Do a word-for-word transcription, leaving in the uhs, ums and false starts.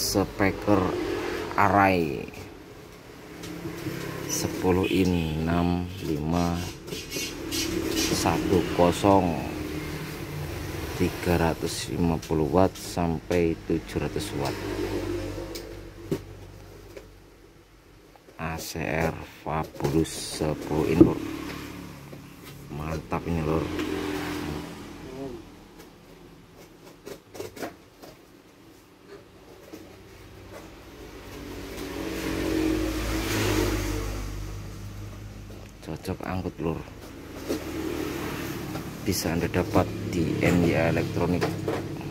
speaker array sepuluh in enam lima satu nol tiga ratus lima puluh watt sampai tujuh ratus watt. A C R Fabulous sepuluh in lur, mantap ini lur. Cocok angkut lur, bisa Anda dapat di N Y A Elektronik.